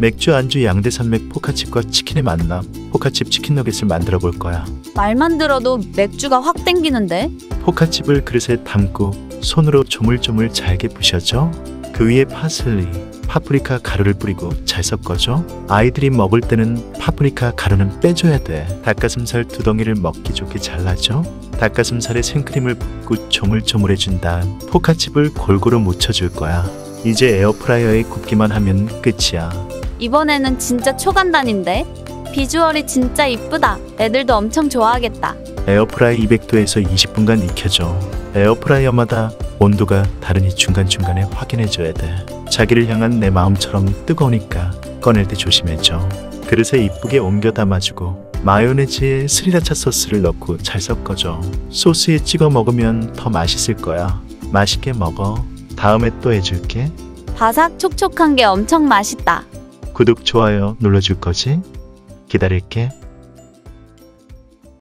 맥주 안주 양대산맥 포카칩과 치킨의 만남. 포카칩 치킨 너겟을 만들어 볼 거야. 말만 들어도 맥주가 확 땡기는데? 포카칩을 그릇에 담고 손으로 조물조물 잘게 부셔줘. 그 위에 파슬리, 파프리카 가루를 뿌리고 잘 섞어줘. 아이들이 먹을 때는 파프리카 가루는 빼줘야 돼. 닭가슴살 두 덩이를 먹기 좋게 잘라줘. 닭가슴살에 생크림을 붓고 조물조물해준 다음 포카칩을 골고루 묻혀줄 거야. 이제 에어프라이어에 굽기만 하면 끝이야. 이번에는 진짜 초간단인데? 비주얼이 진짜 이쁘다. 애들도 엄청 좋아하겠다. 에어프라이 200도에서 20분간 익혀줘. 에어프라이어마다 온도가 다르니 중간중간에 확인해줘야 돼. 자기를 향한 내 마음처럼 뜨거우니까 꺼낼 때 조심해줘. 그릇에 이쁘게 옮겨 담아주고 마요네즈에 스리라차 소스를 넣고 잘 섞어줘. 소스에 찍어 먹으면 더 맛있을 거야. 맛있게 먹어. 다음에 또 해줄게. 바삭 촉촉한 게 엄청 맛있다. 구독, 좋아요 눌러줄 거지? 기다릴게.